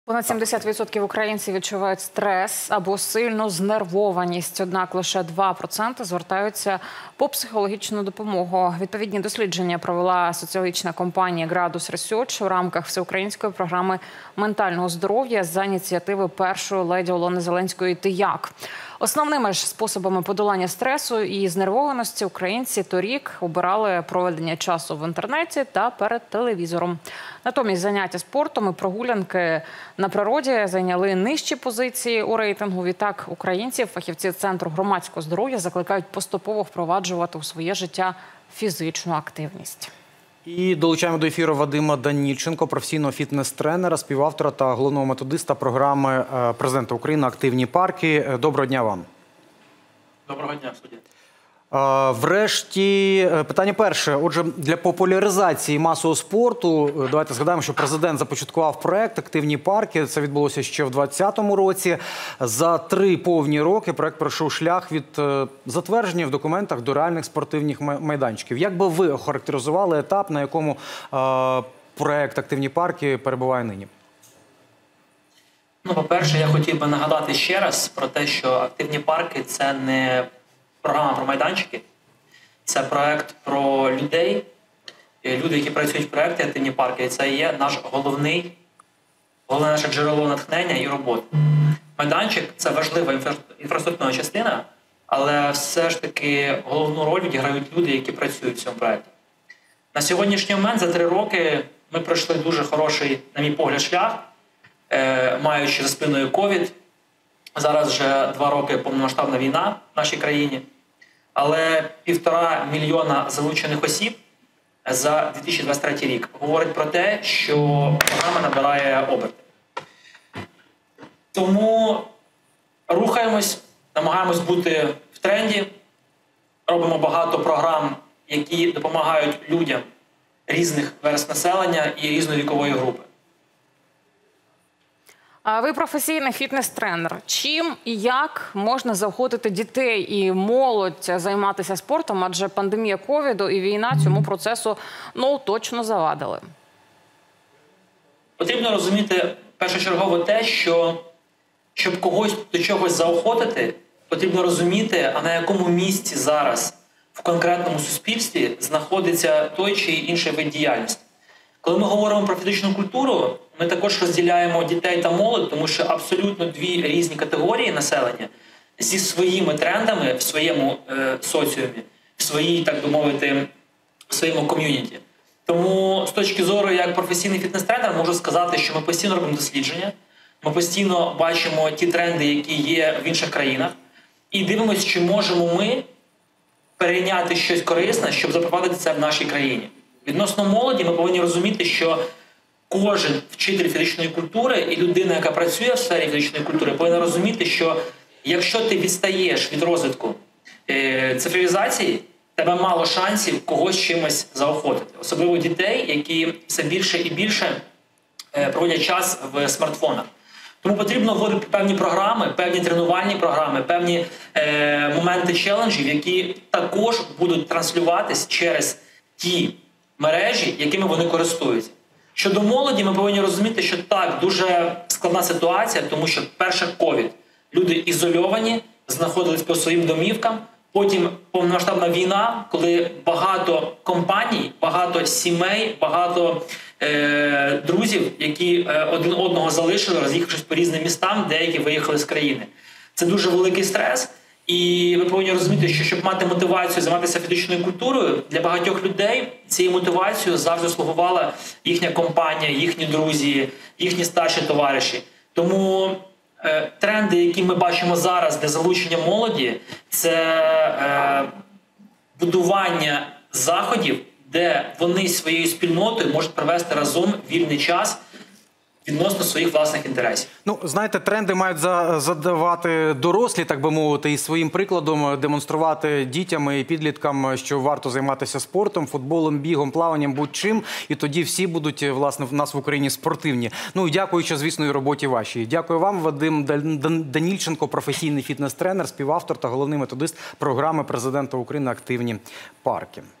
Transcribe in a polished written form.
Понад 70% українців відчувають стрес або сильну знервованість. Однак лише 2% звертаються по психологічну допомогу. Відповідні дослідження провела соціологічна компанія Gradus Research у рамках всеукраїнської програми ментального здоров'я за ініціативи першої леді Олени Зеленської «Ти як?». Основними ж способами подолання стресу і знервованості українці торік обирали проведення часу в інтернеті та перед телевізором. Натомість заняття спортом і прогулянки на природі зайняли нижчі позиції у рейтингу. Відтак українців фахівці Центру громадського здоров'я закликають поступово впроваджувати у своє життя фізичну активність. І долучаємо до ефіру Вадима Данільченко, професійного фітнес-тренера, співавтора та головного методиста програми президента України «Активні парки». Доброго дня вам. Доброго дня, суддя. Врешті, питання перше. Отже, для популяризації масового спорту, давайте згадаємо, що президент започаткував проект «Активні парки». Це відбулося ще в 2020 році. За 3 повні роки проект пройшов шлях від затвердження в документах до реальних спортивних майданчиків. Як би ви охарактеризували етап, на якому проект «Активні парки» перебуває нині? Ну, по-перше, я хотів би нагадати ще раз про те, що «Активні парки» – це не програма про майданчики, це проект про людей. Люди, які працюють в проєкті «Активні парки», це є головне наше джерело натхнення і роботи. Майданчик – це важлива інфраструктурна частина, але все ж таки головну роль відіграють люди, які працюють в цьому проєкті. На сьогоднішній момент за 3 роки ми пройшли дуже хороший, на мій погляд, шлях, маючи за спиною ковід. Зараз вже 2 роки повномасштабна війна в нашій країні, але 1,5 мільйона залучених осіб за 2023 рік говорить про те, що програма набирає оберти. Тому рухаємось, намагаємось бути в тренді, робимо багато програм, які допомагають людям різних верств населення і різної вікової групи. Ви професійний фітнес-тренер. Чим і як можна заохотити дітей і молодь займатися спортом? Адже пандемія ковіду і війна цьому процесу точно завадили. Потрібно розуміти першочергово те, що щоб когось до чогось заохотити, потрібно розуміти, а на якому місці зараз в конкретному суспільстві знаходиться той чи інший вид діяльності. Коли ми говоримо про фізичну культуру, ми також розділяємо дітей та молодь, тому що абсолютно 2 різні категорії населення зі своїми трендами в своєму соціумі, в своїй, так би мовити, в своєму ком'юніті. Тому з точки зору як професійний фітнес-тренер можу сказати, що ми постійно робимо дослідження, ми постійно бачимо ті тренди, які є в інших країнах, і дивимося, чи можемо ми перейняти щось корисне, щоб запровадити це в нашій країні. Відносно молоді ми повинні розуміти, що кожен вчитель фізичної культури і людина, яка працює в сфері фізичної культури, повинна розуміти, що якщо ти відстаєш від розвитку цифровізації, тебе мало шансів когось чимось заохотити. Особливо дітей, які все більше і більше проводять час в смартфонах. Тому потрібно вводити певні програми, певні тренувальні програми, певні моменти челенджів, які також будуть транслюватись через ті мережі, якими вони користуються. Щодо молоді, ми повинні розуміти, що так, дуже складна ситуація, тому що перше ковід. Люди ізольовані, знаходились по своїм домівкам, потім повномасштабна війна, коли багато компаній, багато сімей, багато друзів, які один одного залишили, роз'їхавшись по різним містам, деякі виїхали з країни. Це дуже великий стрес. І ви повинні розуміти, що щоб мати мотивацію займатися фізичною культурою, для багатьох людей цією мотивацією завжди слугувала їхня компанія, їхні друзі, їхні старші товариші. Тому тренди, які ми бачимо зараз для залучення молоді, це будування заходів, де вони своєю спільнотою можуть провести разом вільний час відносно своїх власних інтересів. Ну, знаєте, тренди мають задавати дорослі, так би мовити, і своїм прикладом демонструвати дітям і підліткам, що варто займатися спортом, футболом, бігом, плаванням, будь-чим, і тоді всі будуть, власне, в нас в Україні спортивні. Ну, і дякуючи, звісно, і роботі вашій. Дякую вам, Вадим Данільченко, професійний фітнес-тренер, співавтор та головний методист програми президента України «Активні парки».